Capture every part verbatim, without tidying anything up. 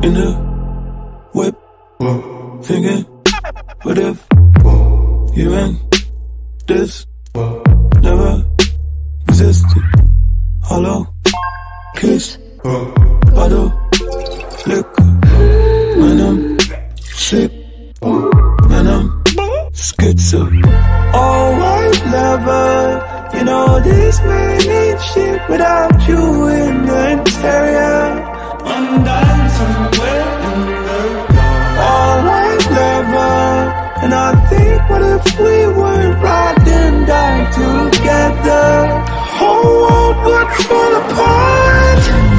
in the whip, thinking, what if you and this never existed? Hollow kiss, bottle liquor. Man, I'm sick, man, I'm schizo. Oh, white lover, you know this man ain't shit without you in the interior. Undone somewhere in the dark. Oh, white lover, and I think, what if we weren't ride and die together? Whole world would fall apart.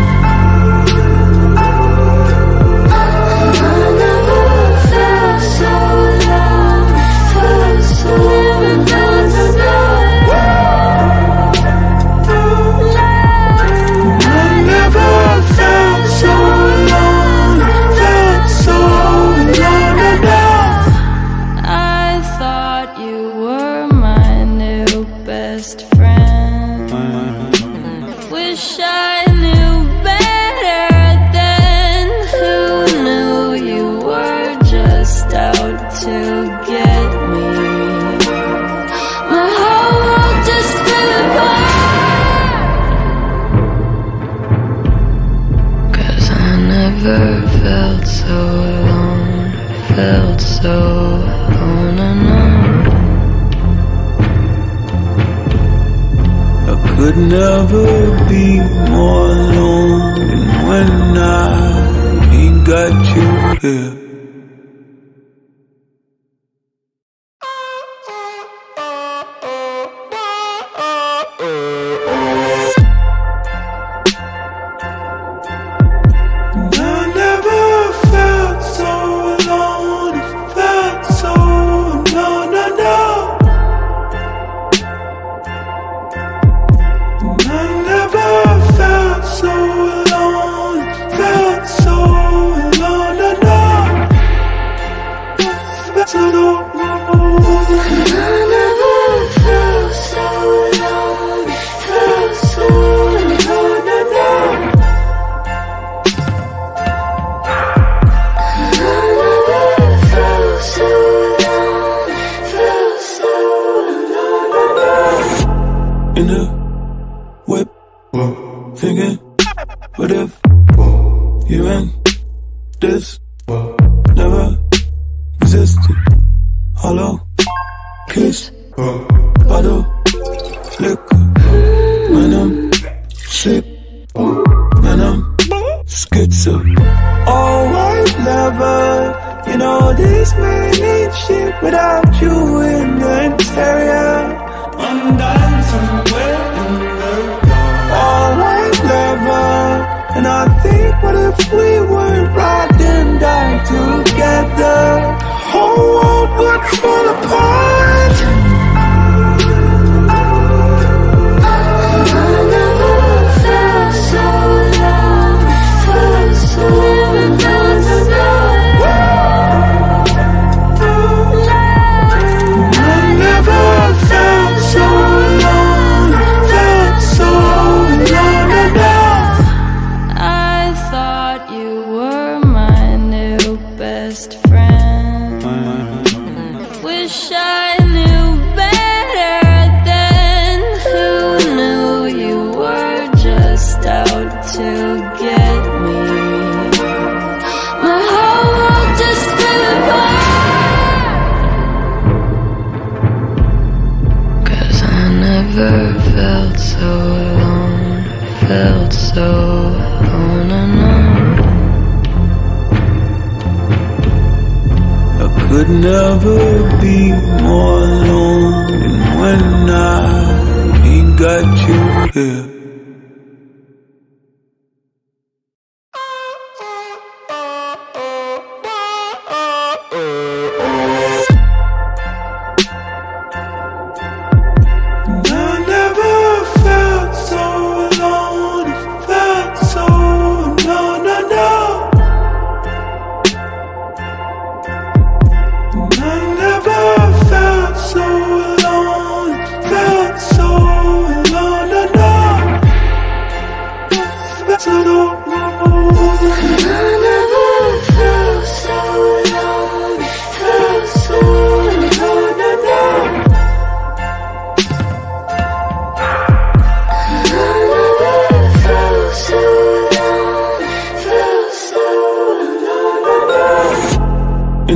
Felt so alone, felt so on and on. I could never be more alone than when I ain't got you here. In the whip, thinking, what if you and this never existed? Hollow kiss, bottle liquor. Man, I'm sick, man, I'm schizo. Oh, white lover, you know this man ain't shit without you in the interior. Undone somewhere in the dark. Oh, white lover, and I think, what if we weren't ride and die together? Whole world would fall apart. Felt so alone, felt so on and on. I could never be more alone than when I ain't got you here. So alone, felt so alone, alone.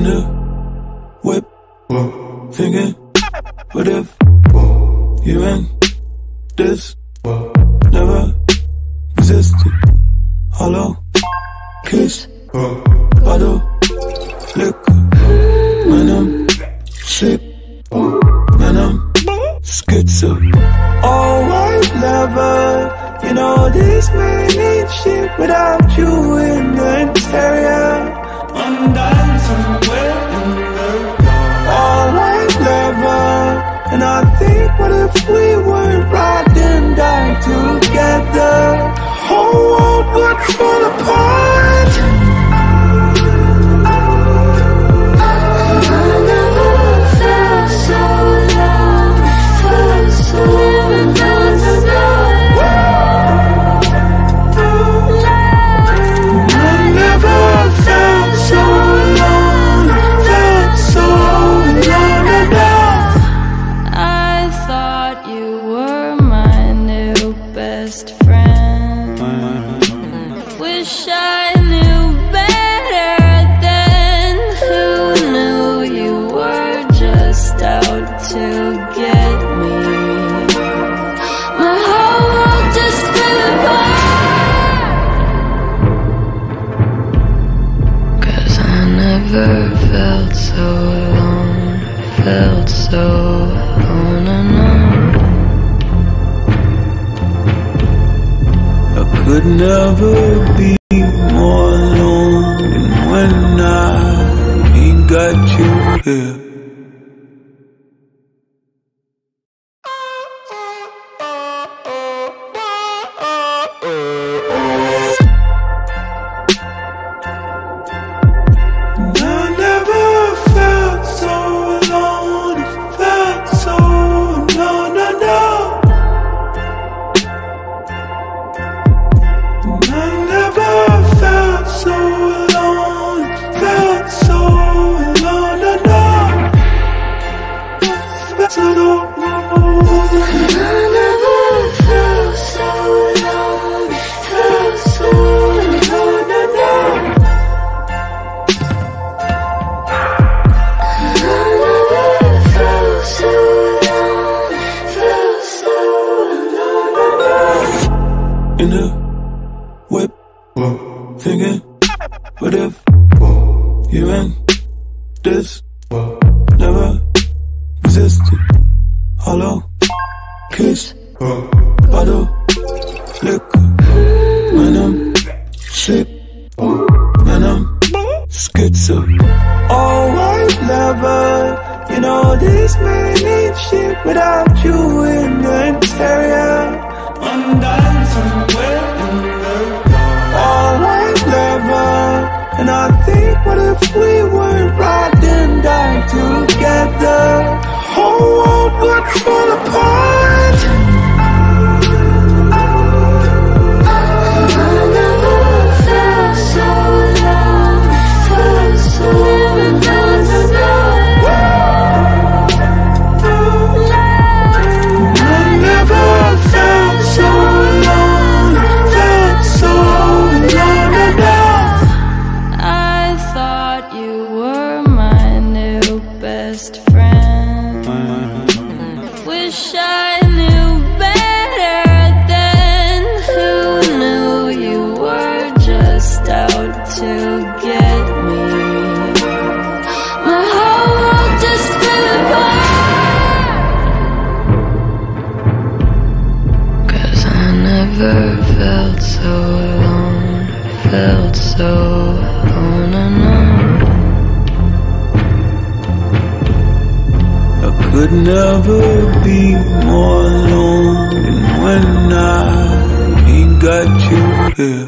the whip, thinking, what if you and this never existed? Hollow kiss, bottle, liquor. Man, I'm sick, man, I'm schizo. All white lover, you know this man ain't shit without you in the interior. I'm dying somewhere in the dark. All white lover, and I think, what if we were robbed and died together? Whole world would fall apart. I never felt so alone, felt so alone, no, no, no. I never felt so alone, felt so alone and out. I thought you were my new best friend. Wish I knew better then. Who knew you were just out to get me? My whole world just fell apart. 'Cause I never felt so alone, felt so alone and alone. I could never be more alone than when I ain't got you here. I never felt so alone, felt so alone, no, no. I never felt so alone, felt so alone, no, no. Felt so alone. I never felt so alone, felt so alone, no, no. I never felt so alone, felt so alone, no, no. In the whip, thinking, what if you and this never existed? Hollow kiss, bottle, liquor. Man, I'm sick, man, I'm schizo. All white lover, you know this man ain't shit without you in the interior. I'm dying somewhere in the dark. All white lover, and I think, what if we were robbed and died together? Whole world would fall apart. I never felt so alone, felt so alone, no, no, no. I never felt so alone, felt so alone and out. I thought you were my new best friend. Wish I knew better then. Who knew you were just out to get me? My whole world just fell apart. 'Cause I never felt so alone, felt so alone and alone. I could never be more alone than when I ain't got you here.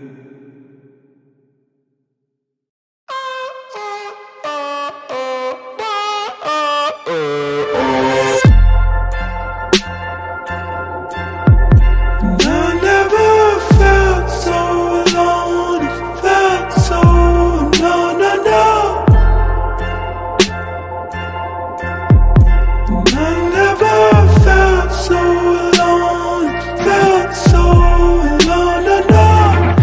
I never felt so alone, felt so alone, no, no. I never felt so alone, felt so alone, no, no.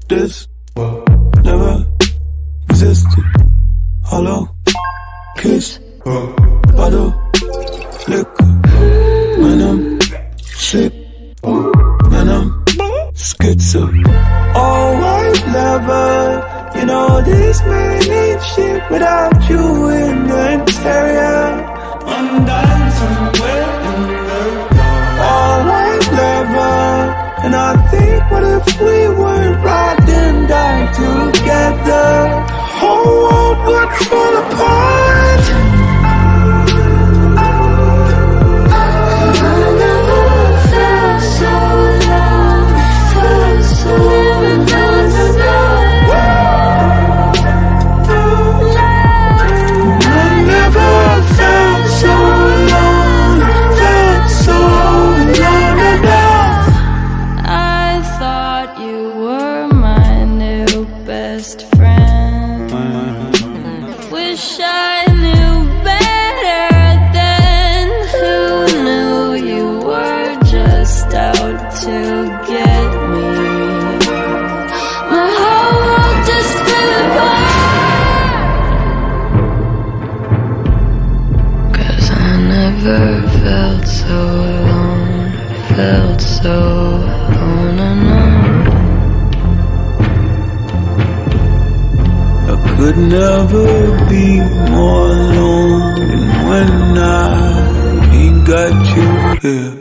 this never existed. Hollow kiss, bottle, liquor. When I'm sick, when I'm schizo. All white leather, you know this man ain't shit without you in the interior. I'm dying somewhere in the dark. All white leather, and I think, what if we were ride and die together? Whole world would fall apart. Felt so alone, felt so alone and alone. I could never be more alone than when I ain't got you here.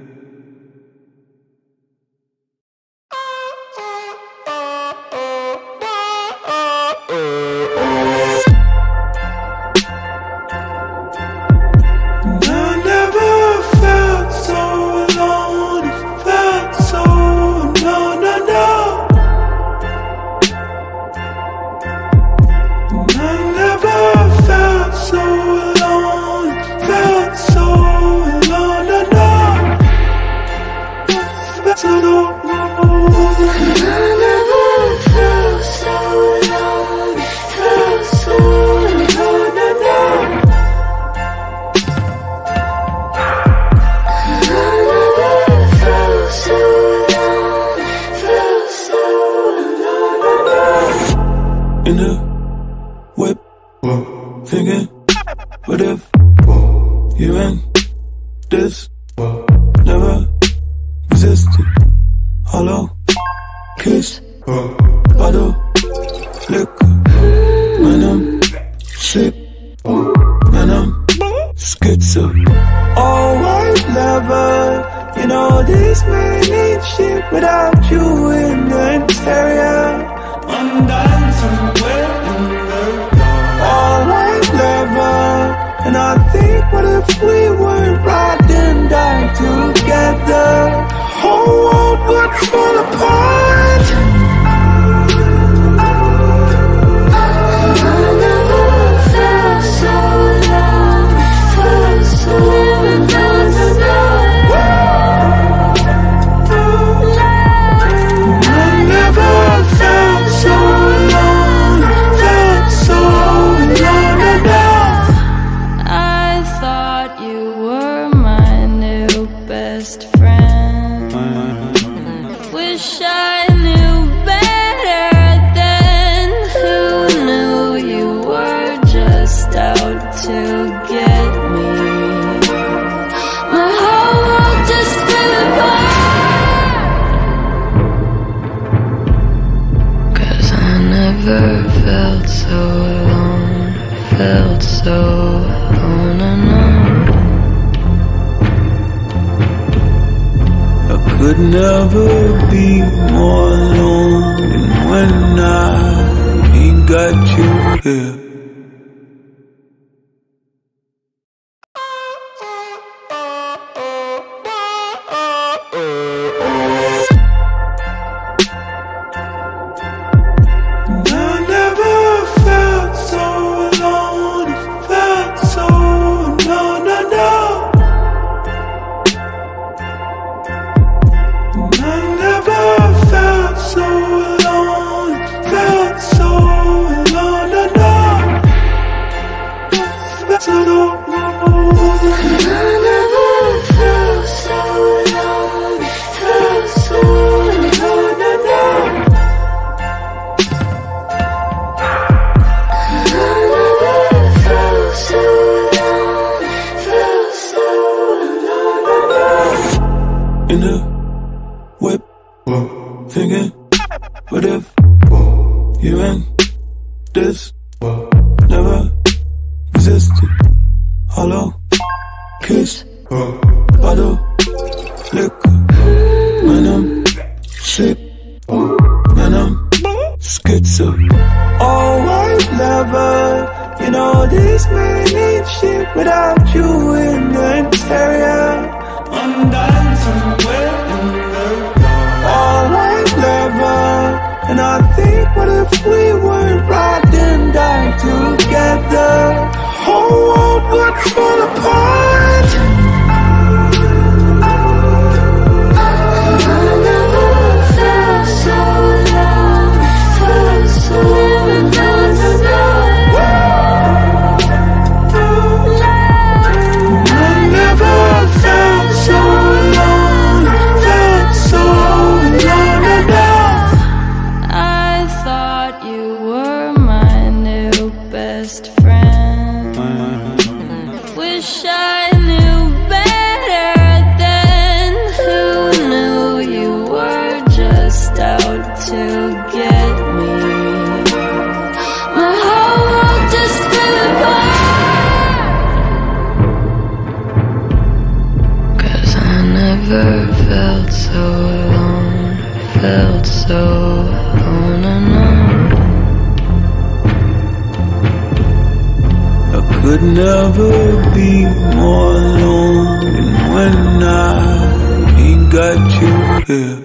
In the whip, thinking, what if you and this never existed? Hollow kiss, bottle, liquor. When I'm sick, when I'm schizo. All white leather, you know this man ain't shit without you in the interior. I'm dying somewhere in the dark. All white leather, and I think, what if we were ride and die together? Whole world would fall apart. Felt so alone, felt so alone and alone. I could never be more alone than when I ain't got you here. So alone. You and this never existed. Hollow kiss, bottle, liquor. Man, I'm sick, man, I'm schizo. Oh, white lover, you know this man ain't shit without you in the interior. I'm dying somewhere in the dark. Oh, white lover, and I think, what if we weren't robbed and died together? The whole world would fall apart. Felt so alone, felt so alone and I could never be more alone than when I ain't got you here.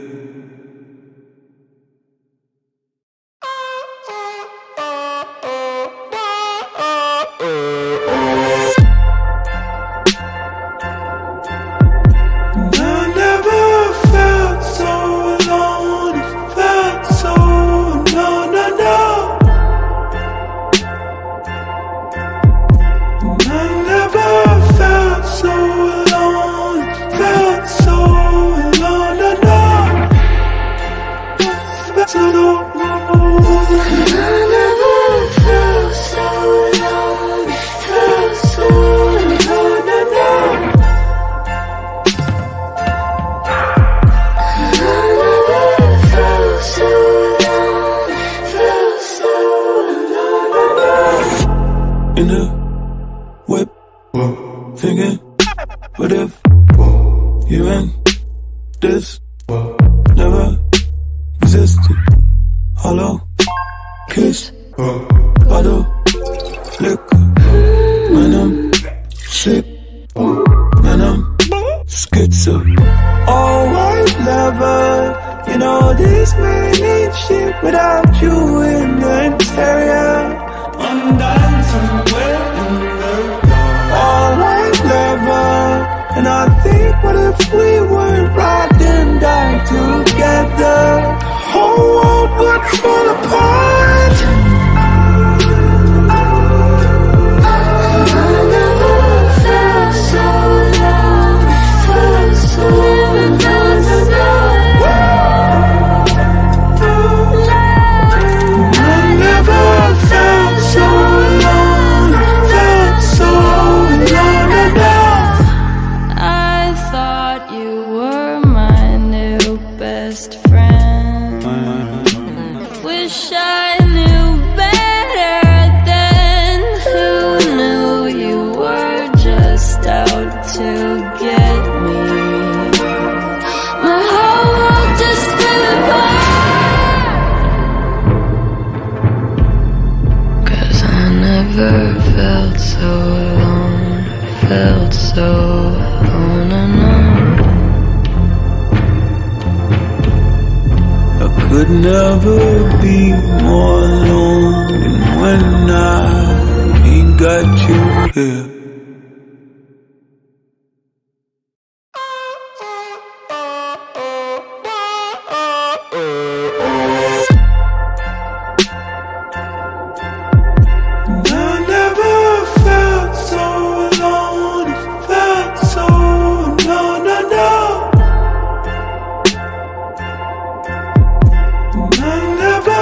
In the whip, thinking, what if you and this never existed? Hollow kiss, bottle, liquor. Man, I'm sick, man, I'm schizo. Oh, white lover, you know this man ain't shit without you in the interior. I'm dying somewhere in the dark. Oh, white lover, and I think, what if we weren't robbed and died together? The whole world would fall apart. Felt so alone, felt so alone and I could never be more alone than when I ain't got you here.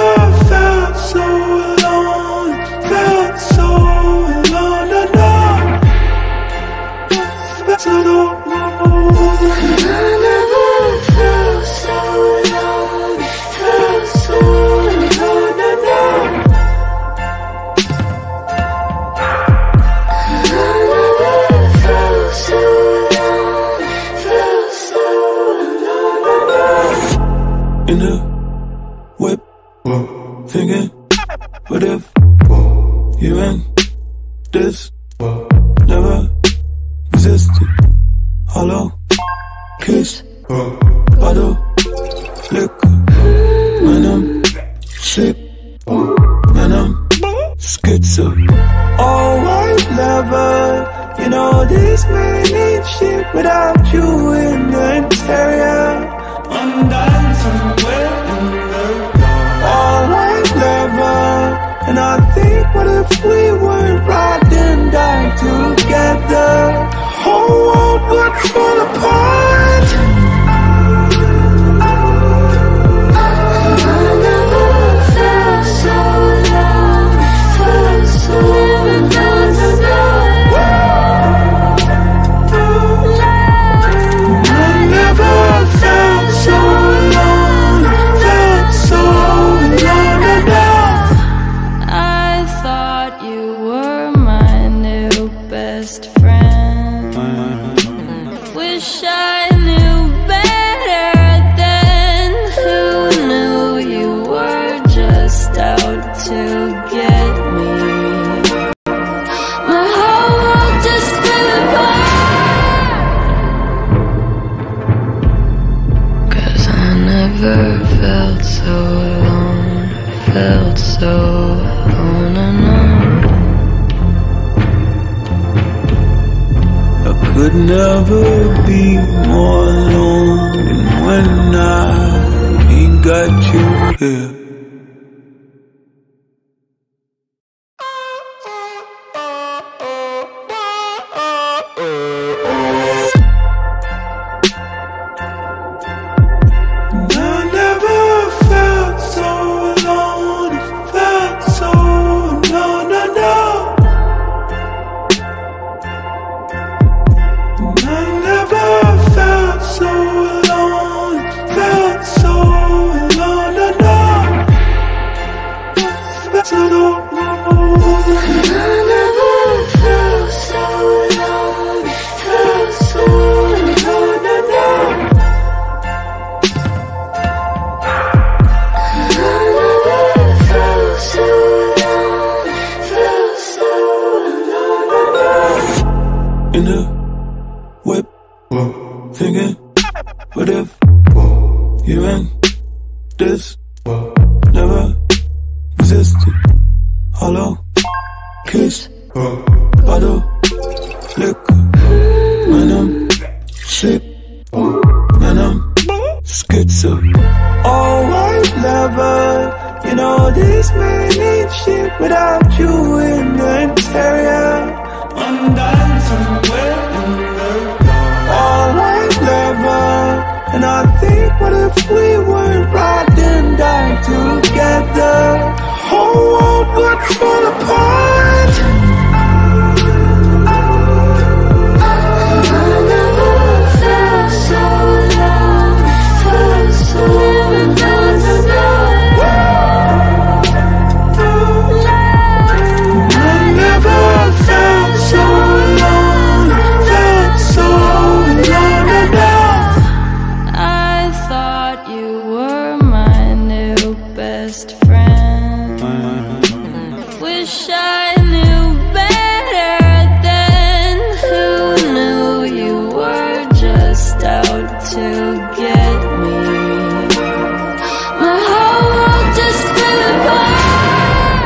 So alone, felt so alone, alone. thinking, what if you and this never existed? Hollow kiss, bottle liquor. When I'm sick, when I'm schizo. Oh, white lover, you know this man ain't shit without you in the interior. I'm dying somewhere in the dark. Oh, white lover, and I think, what if we were riding down together? Whole world would fall apart. I never felt so alone, felt so alone, I never felt so alone, felt so alone enough. I thought you were my new best friend. Wish I knew better then. Who knew you were just out to get me? My whole world just fell apart. 'Cause I never felt so alone, felt so on and on. I could never be more alone than when I ain't got you here. I never felt so alone, felt so alone enough. I never felt so alone, felt so alone enough. Felt so alone. I never felt so alone, felt so alone enough. I never felt so alone, felt so alone enough. In the whip, thinking, what if you and this never existed? Hollow kiss, bottle liquor. When I'm sick, when I'm schizo. Oh, white lover, you know this man ain't shit without you in the interior. I'm dying somewhere in the dark. Oh, white lover, and I think, what if we were riding down together? Whole world would fall apart. I never felt so alone, felt so alone. I never felt so alone, felt so alone enough. I thought you were my new best friend. Wish I knew better then. Who knew you were just out to get me? My whole world just fell apart.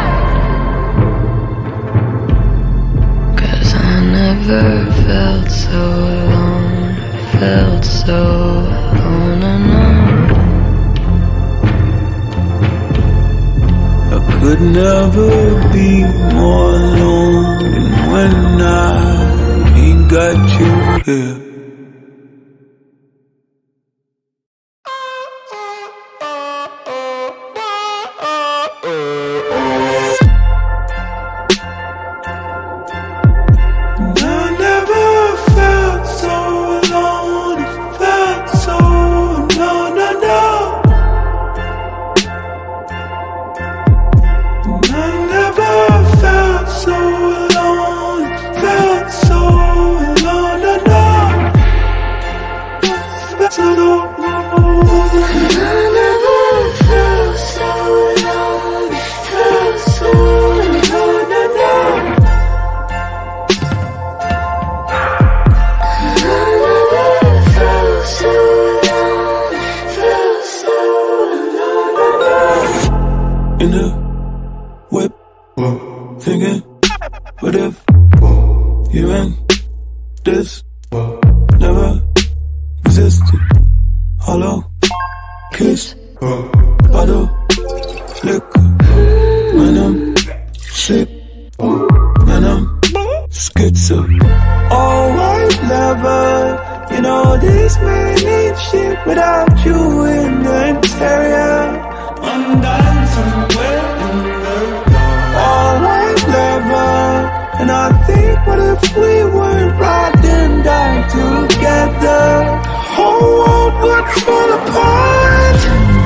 'Cause I never felt so alone, felt so on and on. I could never be more alone than when I ain't got you here. I never felt so alone, felt so alone enough. I never felt so alone, felt so alone enough. Felt so alone. I never felt so alone, in the whip, thinking, what if you and this never existed? Hollow kiss, bottle, liquor, when I'm sick, when I'm schizo. All white leather, you know this man ain't shit without you in the interior. I'm dying somewhere in the dark. All white leather, and I think, what if we were robbed and died together? Whole world would fall apart.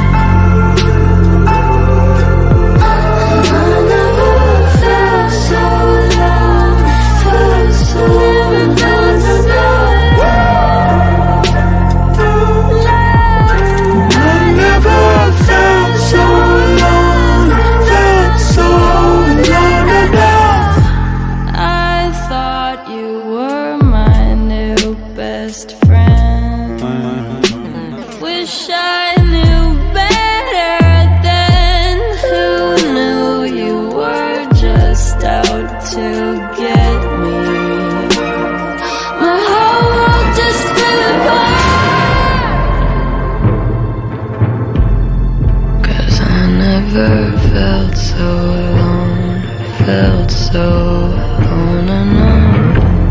I never felt so alone, felt so alone. I never felt so alone, felt so alone enough. I thought you were my new best friend. Wish I knew better then. Who knew you were just out to get me? My whole world just fell apart. 'Cause I never felt so alone, felt so alone and alone.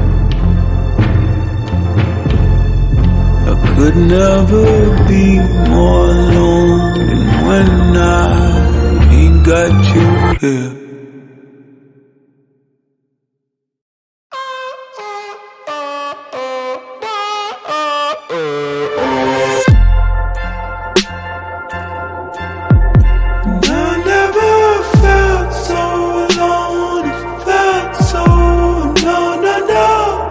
I could never be more alone than when I ain't got you here. I never felt so alone, felt so alone, no, no.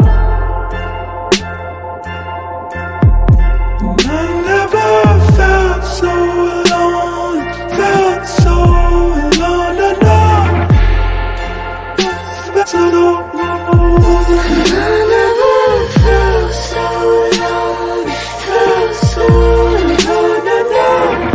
I never felt so alone, felt so alone, no, no. Felt so alone. I never felt so alone, felt so alone, no, no.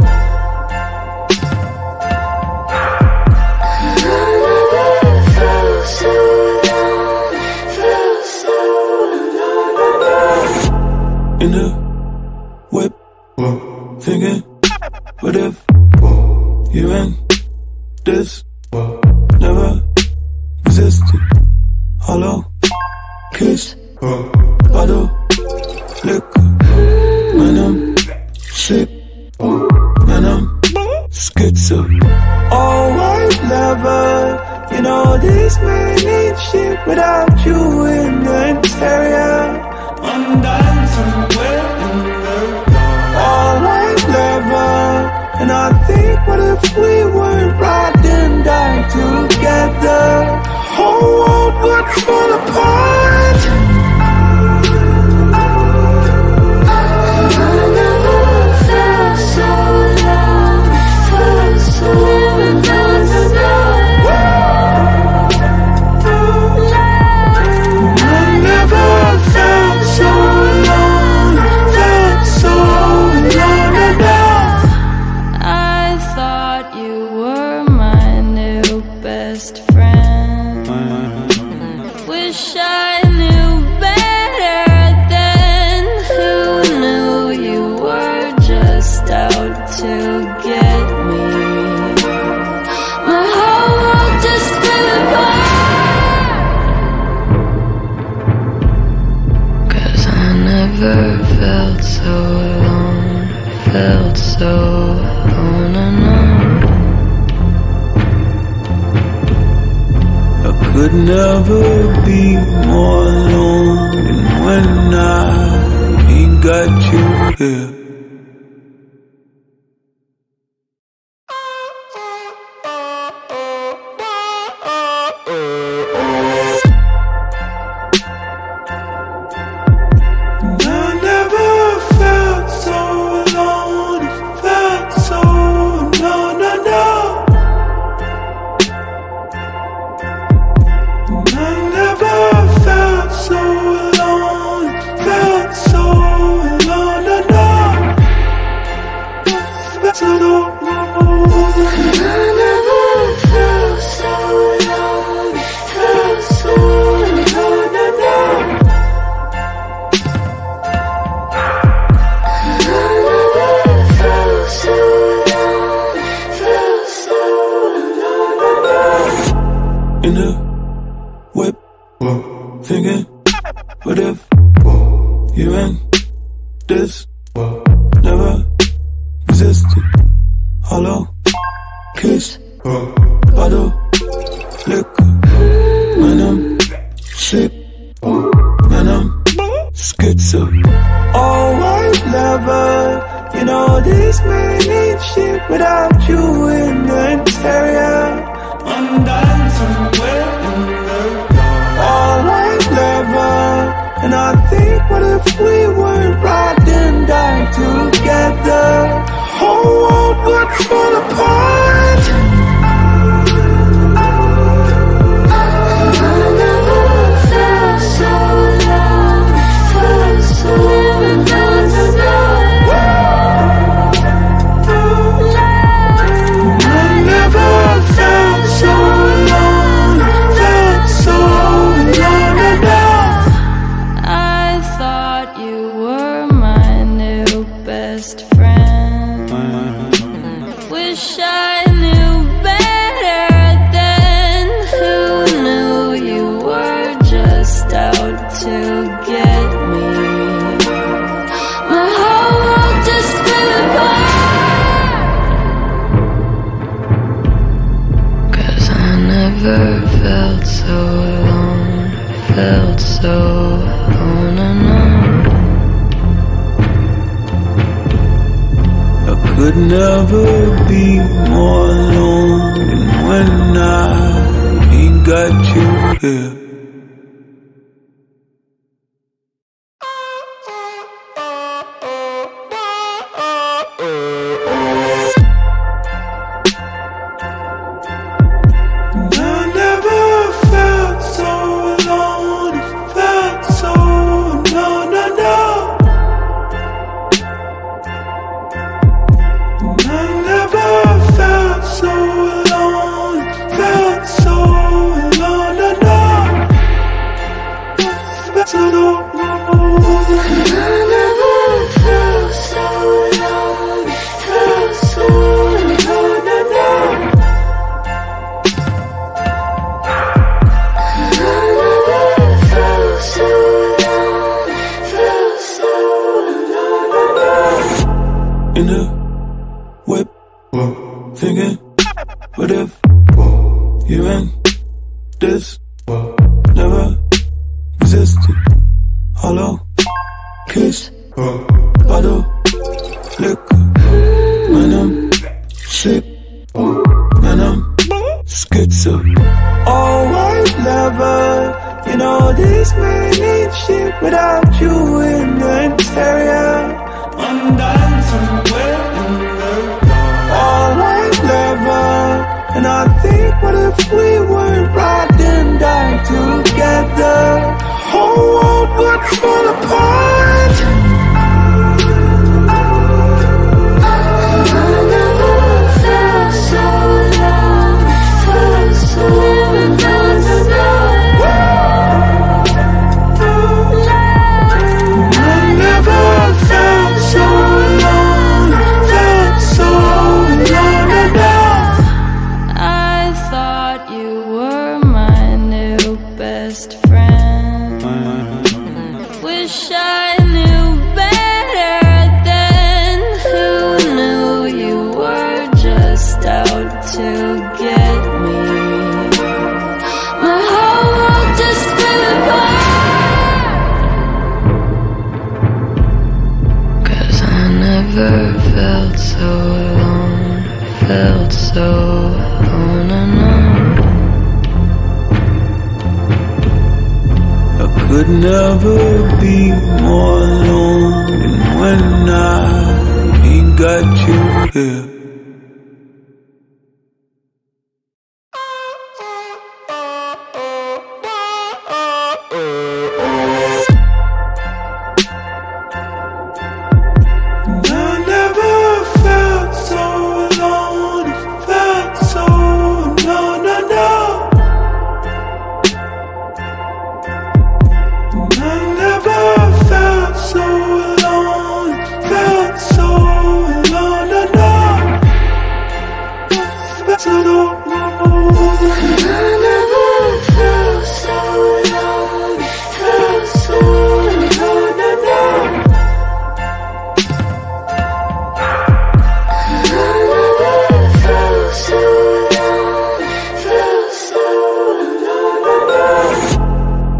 I never felt so alone, felt so alone, no, no. In the whip, thinking, what if you and this never existed? Hollow kiss, bottle, liquor, when I'm sick, when I'm schizo. All white leather, you know this man ain't shit without you in the interior. I'm dying somewhere in the dark. All white leather, and I think, what if we were robbed and died together? Whole world would fall apart. I never felt so alone, felt so alone, no, no. I never felt so alone, felt so alone enough. I thought you were my new best friend. Wish I knew better then. Who knew you were just out to get me? My whole world just fell apart. 'Cause I never felt so alone, felt so alone and alone. I could never be more alone than when I ain't got you here. I never felt so alone, felt so alone, no, no. I never felt so alone, felt so alone, no, no. in the whip, thinking, what if you and this never existed? Hollow kiss, bottle liquor. Man, I'm sick, man, I'm schizo. Oh, white lover, you know this man ain't shit without you in the interior. Undone somewhere in the dark. All white lover, and I think, what if we weren't rocked and died together? The whole world would fall apart. Never felt so alone, felt so on and on. I could never be more alone than when I ain't got you here. In the whip, thinking, what if you and this never existed? Hollow kiss, bottle liquor. Man, I'm sick, man, I'm schizo. Oh, white lover, you know this man ain't shit without you in the interior. Undone somewhere in the dark. All white lover, and I think, what if we weren't rocked and died together? The whole world would fall apart. Never felt so alone, felt so on and on. I could never be more alone than when I ain't got you here. So alone, felt so alone, no, no.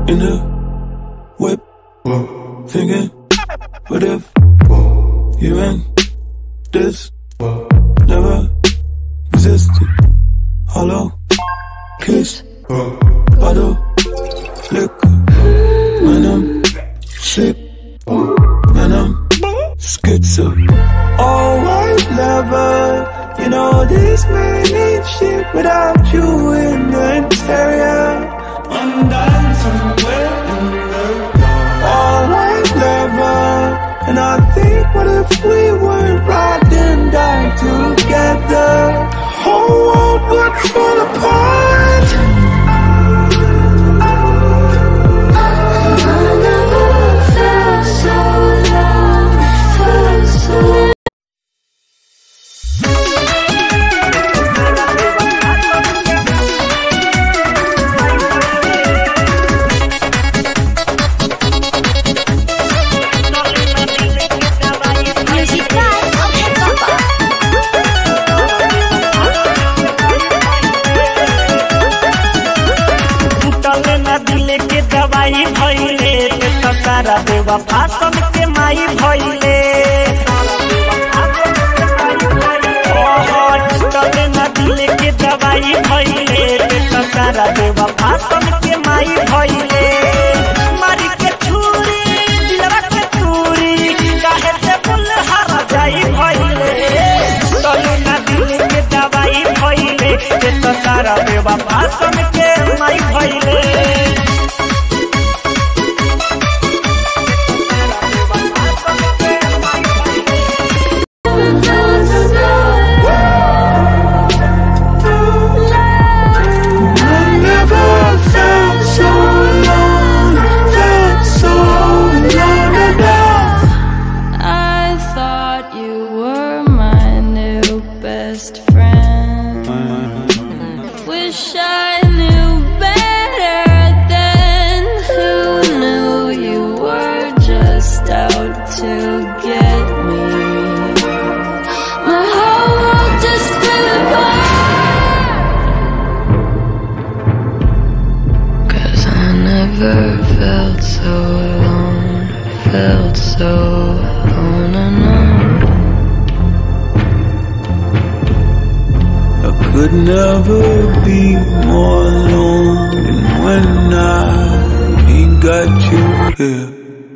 in the whip, thinking, what if you and this never existed? Hollow kiss, bottle, liquor, man I'm sick, man I'm schizo. All white lover, you know this man ain't shit without you in the interior. Undone somewhere in the dark. All white lover, and I think, what if we were ride and die together? Whole world would fall apart. I never felt so alone, felt so alone. सारा बेवफा सन के माई भइले टले ना दिले के दवाई भइले तो सारा बेवफा सन के माई भइले मारी के छुरी दिलवा के चूरी काहे से बुल हारा जाई भइले टले ना दिले के दवाई भइले तो सारा बेवफा सन के माई भइले Felt so alone, felt so alone and alone. I could never be more alone than when I ain't got you here.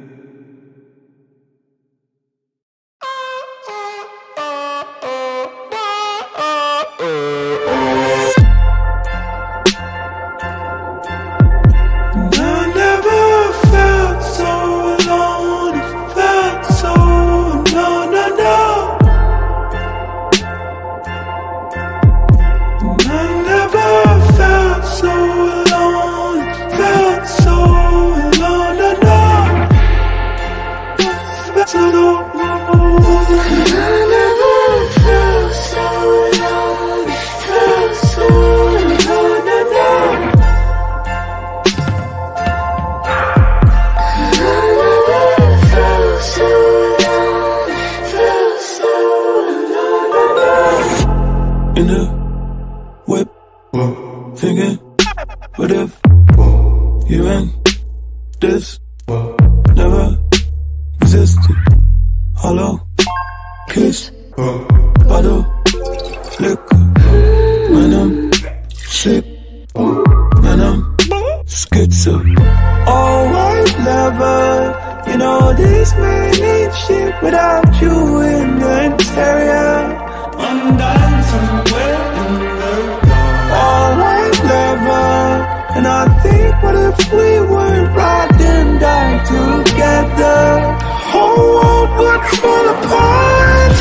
In the whip, thinking, what if you and this never existed? Hollow kiss, bottle, liquor, man I'm sick, man I'm schizo. All white lover, you know this man ain't shit without you in the interior. Undone somewhere in the dark. All white lover, and I think, what if we were ride and die together? Whole world would fall apart.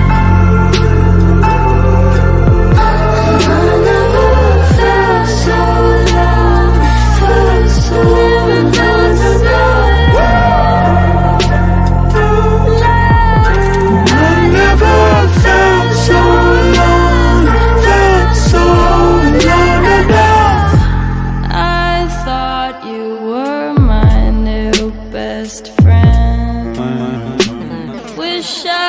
I never felt so alone, felt so alone. I never felt so alone, felt so alone and alone. I thought you were my new best friend. Wish I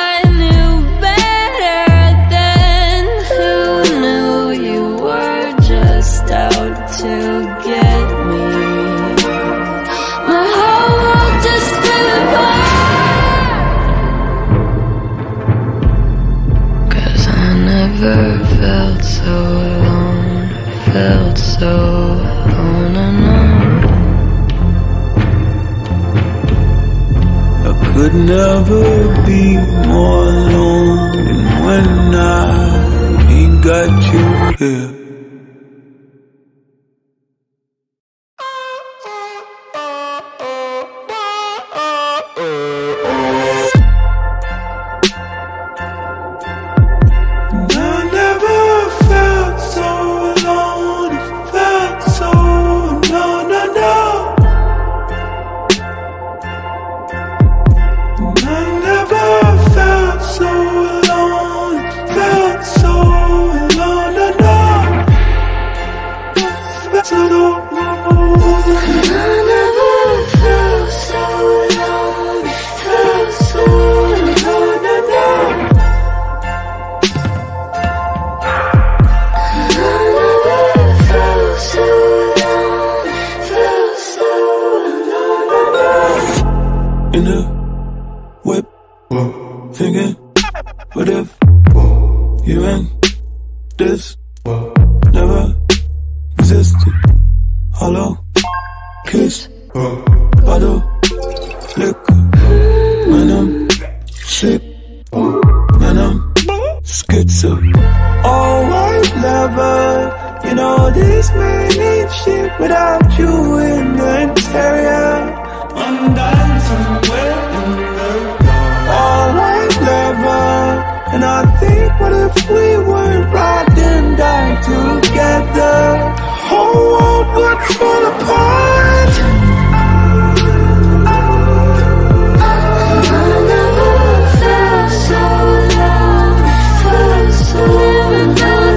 felt so on and on. I could never be more alone than when I ain't got you here. In the whip, thinking, what if you and this never existed? Hollow kiss, bottle, liquor. Man, I'm sick, man, I'm schizo. Oh, white lover, you know this man ain't shit without you in the interior. I'm dying somewhere in the dark. All white lover, and I think, what if we weren't ride and die together? Whole world would fall apart. I never felt so alone, felt so alone.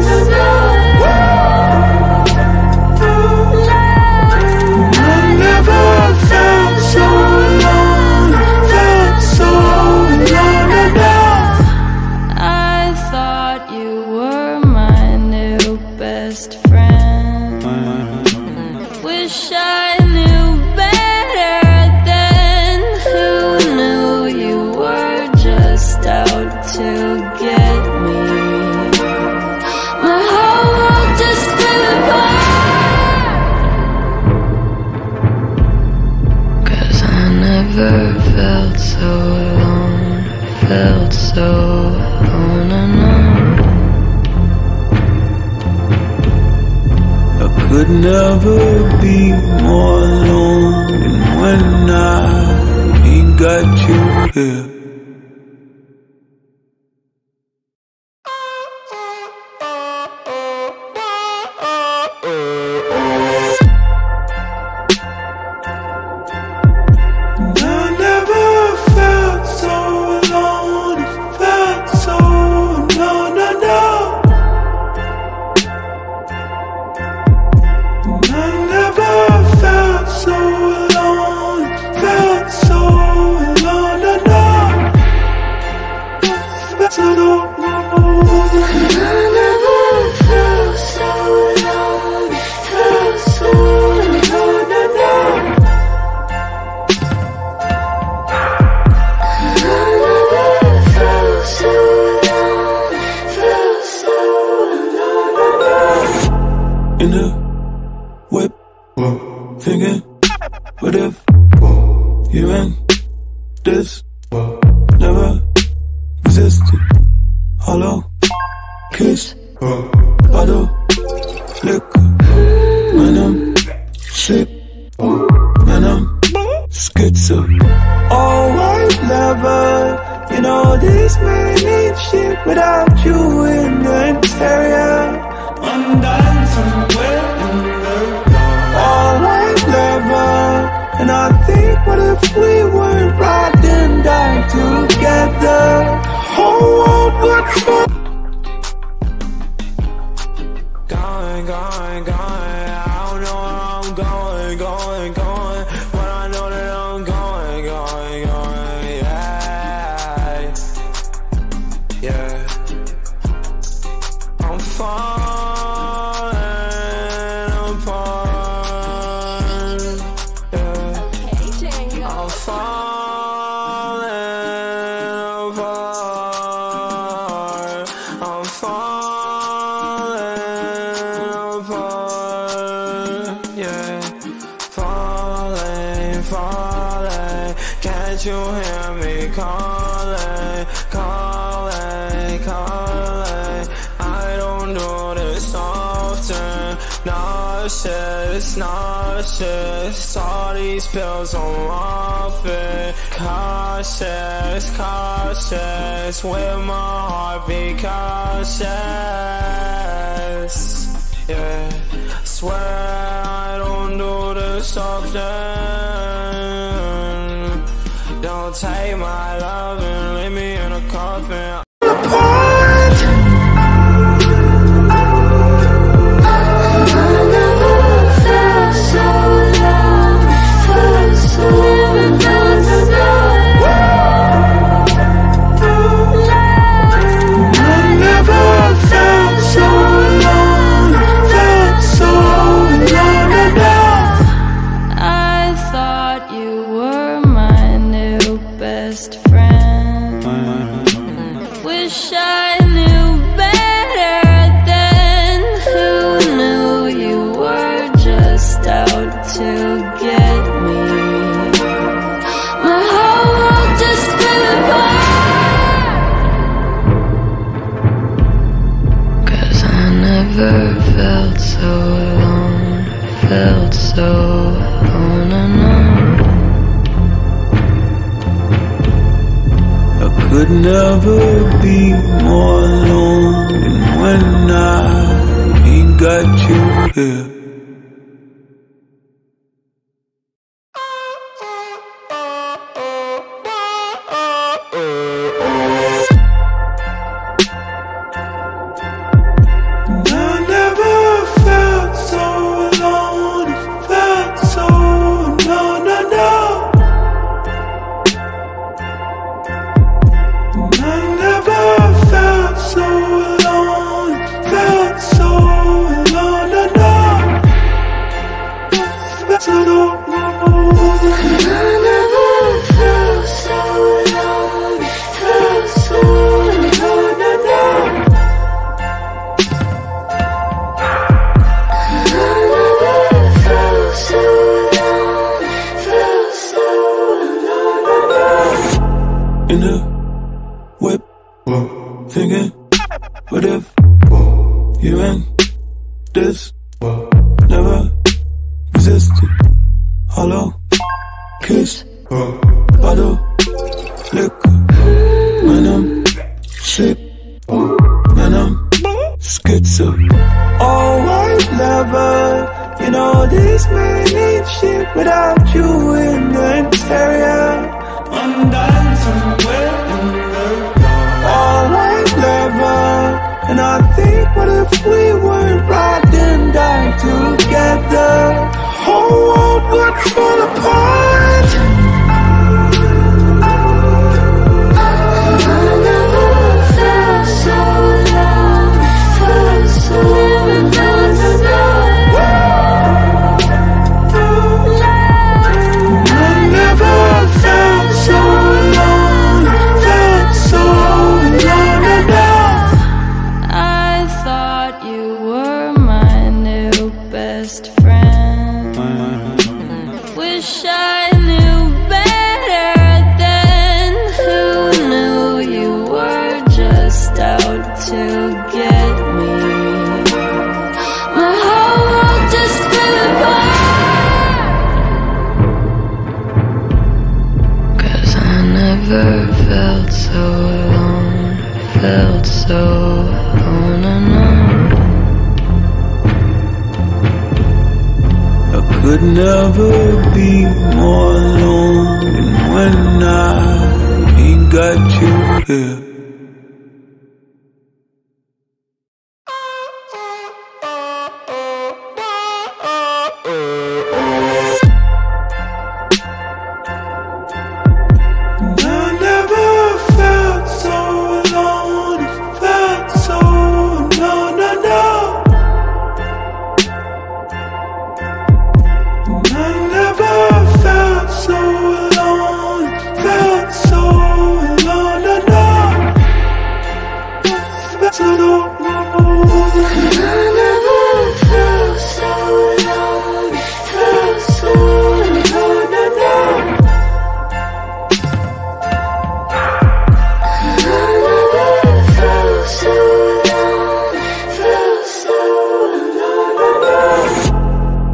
I never felt so alone, felt so alone. I thought you were my new best friend. Wish I knew better then. Who knew you were just out to get me? My whole world just fell apart. 'Cause I never felt so alone, felt so on and on. I could never be more alone than when I ain't got you here. I never felt so alone, felt so no, no, no. I never felt so alone, felt so alone, no, no. Felt so alone. I never felt so alone, felt so alone, no, no. I never felt so alone, felt so alone, no, no. In the whip, thinking, what if you and this never existed? Hollow kiss, bottle, liquor. Man, I'm sick, man, I'm schizo. Oh, white lover, you know this man ain't shit without you in the interior. I'm dying somewhere in the dark. All white lover, and I think, what if we weren't ride and die together? Whole world would fall. Going, going, going, I don't know where I'm going, going, going, but I know that I'm going, going, going, yeah, yeah. I'm falling apart, yeah. I'm falling apart. I'm falling apart. Can't you hear me calling, calling, calling? I don't do this often. Nauseous, nauseous. All these pills I'm off it. Cautious, cautious. With my heart be cautious. Yeah, swear I don't do this often. Don't take my love and leave me in a coffin. Felt so alone, felt so on and on. I could never be more alone than when I ain't got you here. In the whip, thinking, what if you and this never existed? Hollow kiss, bottle liquor. When I'm sick, when I'm schizo. All white leather, you know this man ain't shit without you in the interior. I'm dying somewhere in the dark. All white leather, and I think, what if we were robbed and died together? Whole world would fall apart. I never felt so alone, felt so alone. I never felt so alone, felt so alone enough. I thought you were my new best friend. Wish I knew better then. Who knew you were just out to get me? My whole world just fell apart. 'Cause I never felt so alone, felt so on and on. I could never be more alone than when I ain't got you here. I never felt so alone, felt so alone, no, no. I never felt so alone, felt so alone, no, no.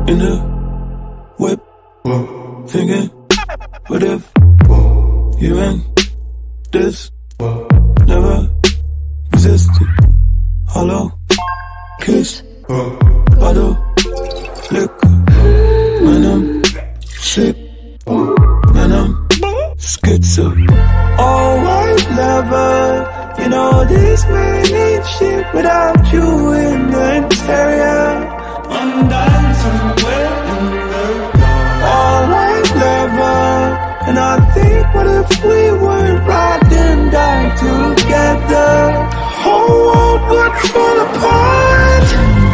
in the whip, thinking, what if you and this never existed? Hollow kiss, bottle, liquor, man I'm sick, man I'm schizo. Oh, white lover, you know this man ain't shit without you in the interior. I'm dying somewhere in the dark. Oh, white lover, and I think, what if we were riding down together? Whole world would fall apart.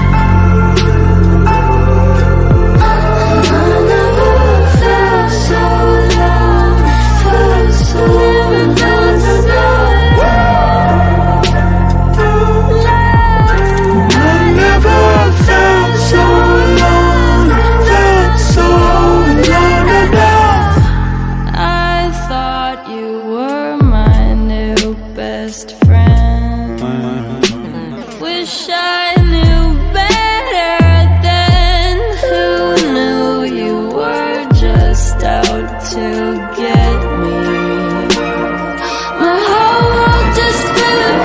I never felt so alone, felt so alone, I never felt so alone, felt so alone. I thought you were my new best friend. Wish I knew better then. Who knew you were just out to get me? My whole world just fell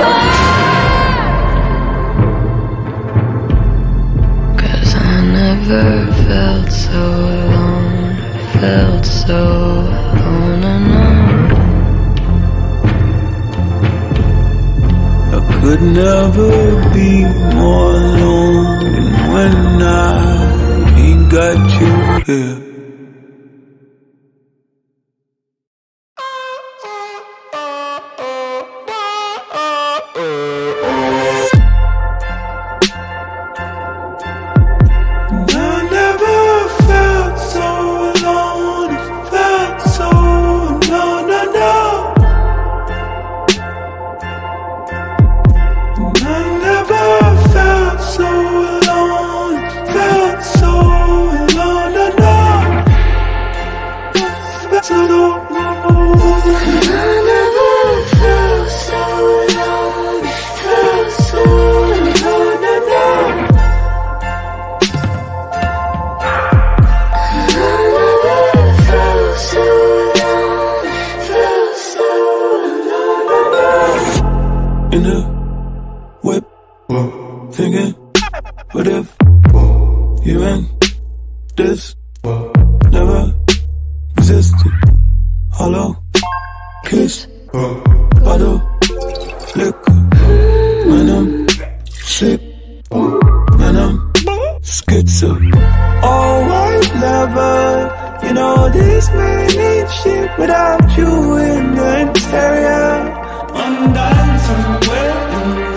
apart. 'Cause I never felt so alone, felt so alone and alone. I could never be more alone than when I ain't got you here. I never felt so alone, felt so alone, no, no. I never felt so alone, felt so alone, no, no. Felt so alone. I never felt so alone, felt so alone, no, no. I never felt so alone, felt so alone, no, no. In the whip, thinking, what if you and this never existed? Hollow kiss, bottle, liquor, man I'm sick, man I'm schizo. Oh, white lover, you know this man ain't shit without you in the interior. I'm dying somewhere in the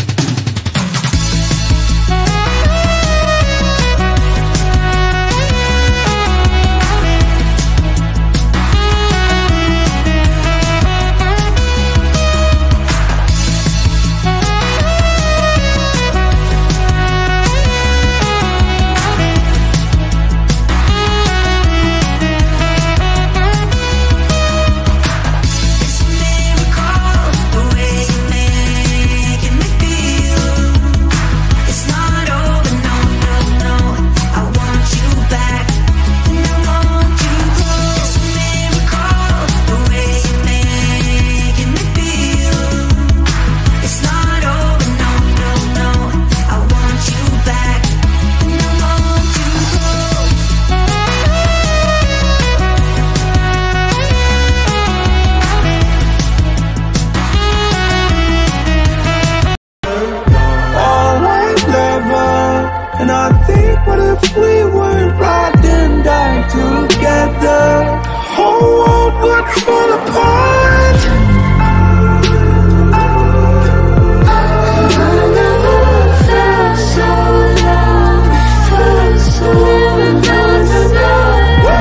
we were riding down together, whole world would fall apart. I never felt so alone, felt so alone, no, no.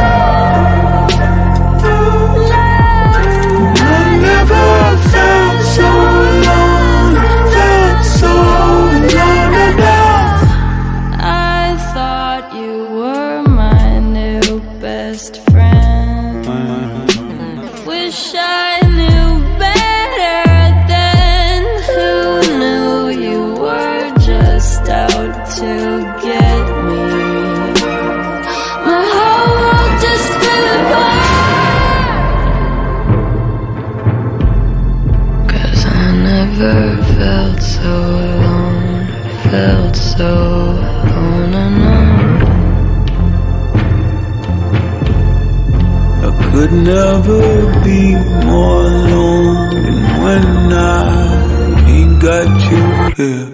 I never felt so alone, felt so alone, no, no. I thought you were my new best friend. Wish I knew better then. Who knew you were just out to get me? never felt so alone, felt so on and on. I could never be more alone than when I ain't got you here.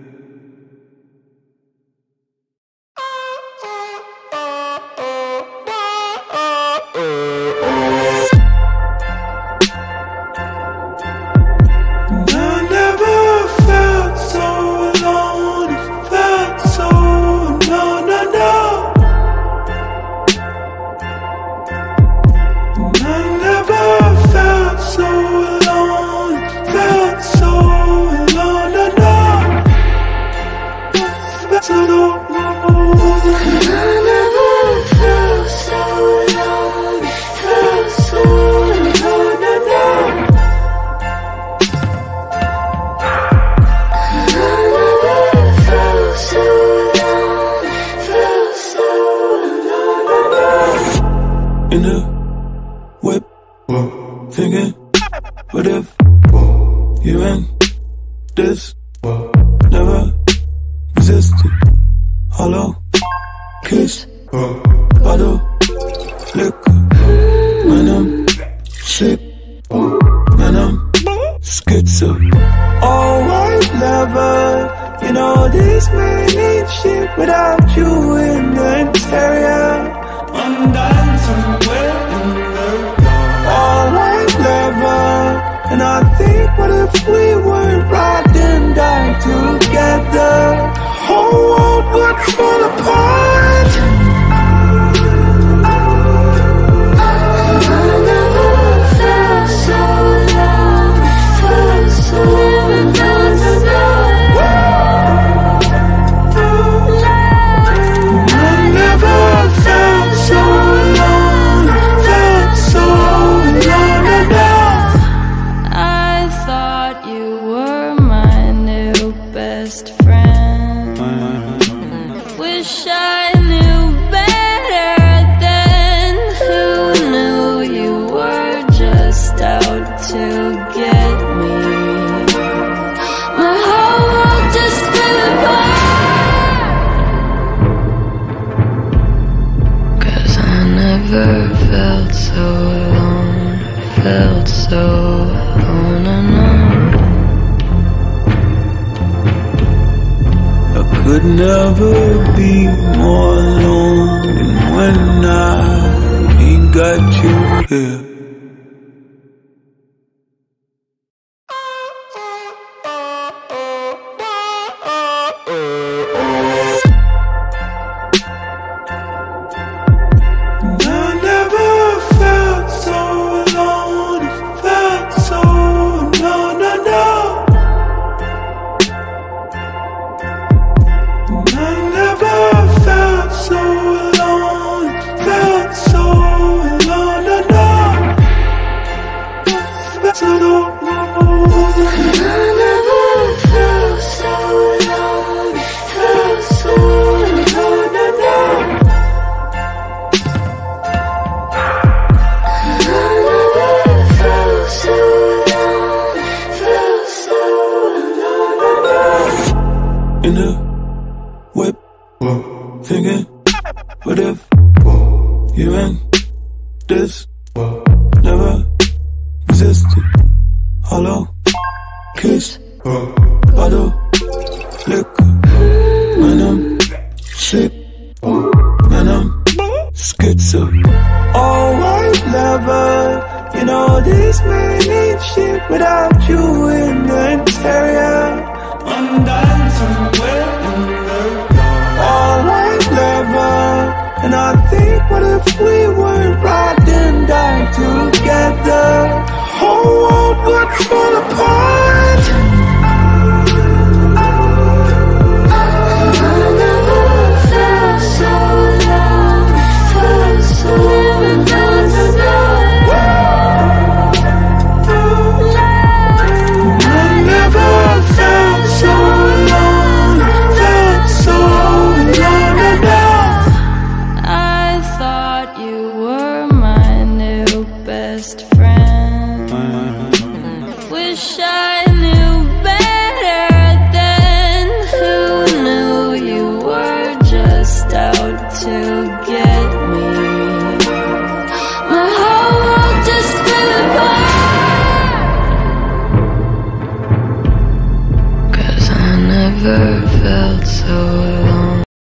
In the whip, thinking, what if you and this never existed? Hollow kiss, bottle liquor. Man, I'm sick, man, I'm schizo. All white leather, you know this man ain't shit without you in the interior. I'm dying somewhere in the dark. All white leather, and I think, what if we were ride and die together? The whole world would fall apart. I never felt so alone, felt so alone. I never felt so alone, felt so alone. I thought you were my new best friend. Wish I knew better then. Who knew you were just out to get me? My whole world just fell apart. 'Cause I never felt so alone, felt so on and on. I could never be more alone than when I ain't got you here. I never felt so alone, felt so no, no, no. I never felt so alone, felt so alone, no, no. Felt so alone. I never felt so alone, felt so alone, no, no. I never felt so alone, felt so alone, no, no. In the whip, thinking, what if you and this never existed? Hollow kiss, bottle liquor. Man, I'm sick, man, I'm schizo. All white leather, you know this man ain't shit without you in the interior. I'm dying somewhere in the dark. All white leather, and I think, what if we were